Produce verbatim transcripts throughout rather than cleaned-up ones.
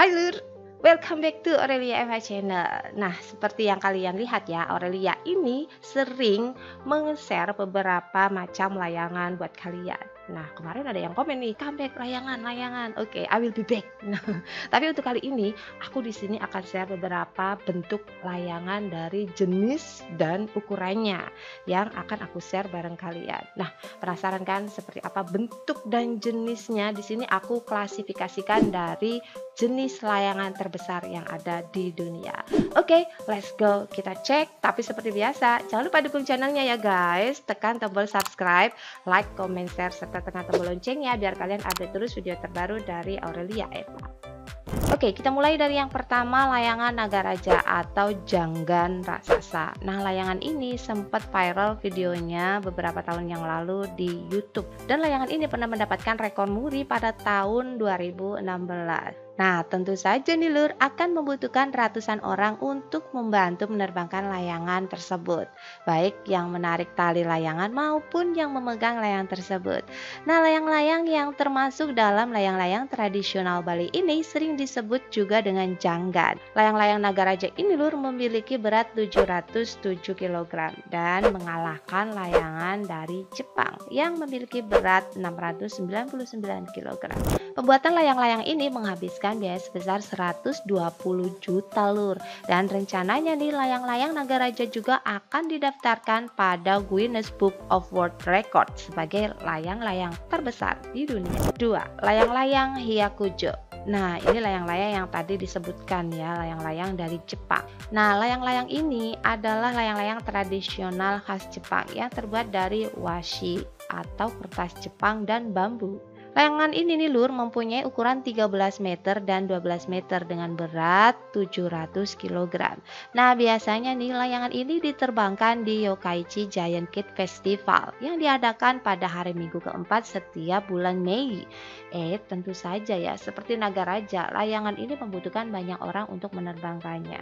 Hai Lur, welcome back to Aurelia Eva Channel. Nah, seperti yang kalian lihat ya, Aurelia ini sering meng-share beberapa macam layangan buat kalian. Nah, kemarin ada yang komen nih, comeback layangan, layangan. Oke, I will be back. Nah, tapi untuk kali ini aku di sini akan share beberapa bentuk layangan dari jenis dan ukurannya yang akan aku share bareng kalian. Nah, penasaran kan seperti apa bentuk dan jenisnya? Di sini aku klasifikasikan dari jenis layangan terbesar yang ada di dunia. Oke, let's go, kita cek. Tapi seperti biasa, jangan lupa dukung channelnya ya guys. Tekan tombol subscribe, like, comment, share, serta tekan tombol loncengnya biar kalian update terus video terbaru dari Aurelia Eva. Oke, kita mulai dari yang pertama, layangan naga raja atau janggan raksasa. Nah, layangan ini sempat viral videonya beberapa tahun yang lalu di YouTube. Dan layangan ini pernah mendapatkan rekor muri pada tahun dua ribu enam belas. Nah, tentu saja nih Lur, akan membutuhkan ratusan orang untuk membantu menerbangkan layangan tersebut. Baik yang menarik tali layangan maupun yang memegang layang tersebut. Nah, layang-layang yang termasuk dalam layang-layang tradisional Bali ini sering disebut juga dengan janggan. Layang-layang naga raja ini Lur memiliki berat tujuh ratus tujuh kilogram dan mengalahkan layangan dari Jepang yang memiliki berat enam ratus sembilan puluh sembilan kilogram. Pembuatan layang-layang ini menghabiskan biaya sebesar seratus dua puluh juta Lur, dan rencananya nih layang-layang naga raja juga akan didaftarkan pada Guinness Book of World Record sebagai layang-layang terbesar di dunia. Dua, layang-layang Hyakujo. Nah, ini layang-layang yang tadi disebutkan ya, layang-layang dari Jepang. Nah, layang-layang ini adalah layang-layang tradisional khas Jepang yang terbuat dari washi atau kertas Jepang dan bambu. Layangan ini nih Lur mempunyai ukuran tiga belas meter dan dua belas meter dengan berat tujuh ratus kilogram. Nah, biasanya nih layangan ini diterbangkan di Yokkaichi Giant Kite Festival yang diadakan pada hari Minggu keempat setiap bulan Mei. Eh, tentu saja ya, seperti naga raja, layangan ini membutuhkan banyak orang untuk menerbangkannya.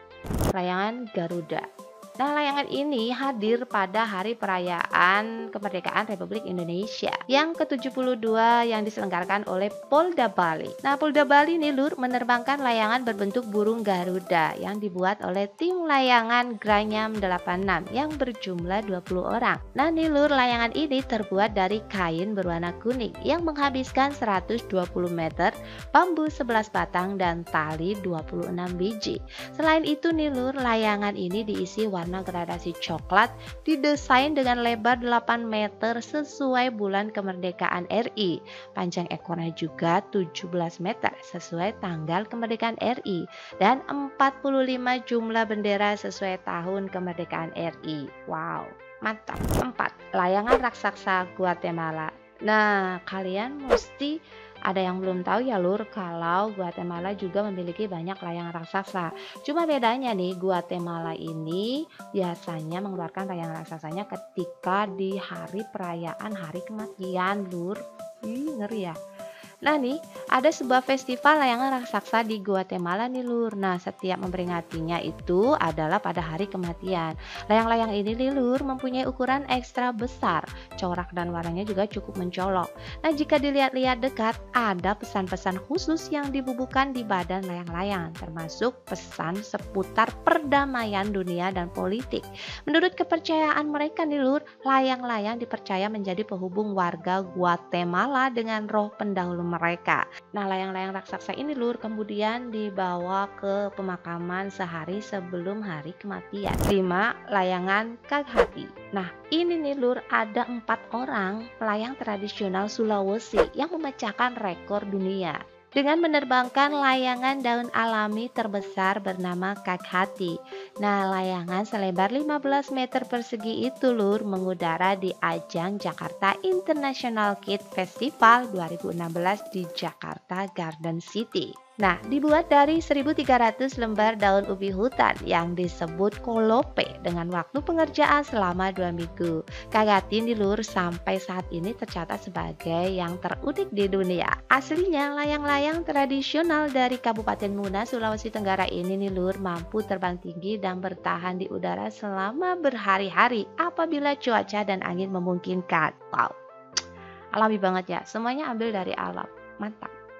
Layangan Garuda. Nah, layangan ini hadir pada hari perayaan kemerdekaan Republik Indonesia yang ke tujuh puluh dua yang diselenggarakan oleh Polda Bali. Nah, Polda Bali nih Lur menerbangkan layangan berbentuk burung Garuda yang dibuat oleh tim layangan Granyam delapan puluh enam yang berjumlah dua puluh orang. Nah, nih Lur, layangan ini terbuat dari kain berwarna kuning yang menghabiskan seratus dua puluh meter, bambu sebelas batang dan tali dua puluh enam biji. Selain itu nih Lur, layangan ini diisi warna warna gradasi coklat, didesain dengan lebar delapan meter sesuai bulan kemerdekaan R I. Panjang ekornya juga tujuh belas meter sesuai tanggal kemerdekaan R I dan empat puluh lima jumlah bendera sesuai tahun kemerdekaan R I. Wow, mantap. Empat, layangan raksasa Guatemala. Nah, kalian mesti ada yang belum tahu ya Lur, kalau Guatemala juga memiliki banyak layangan raksasa. Cuma bedanya nih, Guatemala ini biasanya mengeluarkan layangan raksasanya ketika di hari perayaan hari kematian Lur. Ih, ngeri ya. Nah nih, ada sebuah festival layangan raksasa di Guatemala nih Lur. Nah, setiap memperingatinya itu adalah pada hari kematian. Layang-layang ini nih Lur mempunyai ukuran ekstra besar, corak dan warnanya juga cukup mencolok. Nah, jika dilihat-lihat dekat, ada pesan-pesan khusus yang dibubuhkan di badan layang-layang, termasuk pesan seputar perdamaian dunia dan politik. Menurut kepercayaan mereka nih Lur, layang-layang dipercaya menjadi penghubung warga Guatemala dengan roh pendahulu mereka. Nah, layang-layang raksasa ini Lur kemudian dibawa ke pemakaman sehari sebelum hari kematian. lima. Layangan Kaghati. Nah, ini nih Lur, ada empat orang pelayang tradisional Sulawesi yang memecahkan rekor dunia dengan menerbangkan layangan daun alami terbesar bernama Kaghati. Nah, layangan selebar lima belas meter persegi itu Lur mengudara di ajang Jakarta International Kite Festival dua ribu enam belas di Jakarta Garden City. Nah, dibuat dari seribu tiga ratus lembar daun ubi hutan yang disebut kolope dengan waktu pengerjaan selama dua minggu. Kaghati nih Lur sampai saat ini tercatat sebagai yang terunik di dunia. Aslinya layang-layang tradisional dari Kabupaten Muna, Sulawesi Tenggara ini nih Lur mampu terbang tinggi dan bertahan di udara selama berhari-hari apabila cuaca dan angin memungkinkan. Wow, alami banget ya, semuanya ambil dari alam, mantap.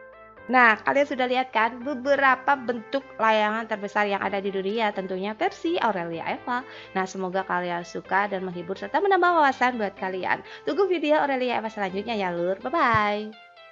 Nah, kalian sudah lihat kan beberapa bentuk layangan terbesar yang ada di dunia, tentunya versi Aurelia Eva. Nah, semoga kalian suka dan menghibur serta menambah wawasan buat kalian. Tunggu video Aurelia Eva selanjutnya ya, Lur. Bye-bye.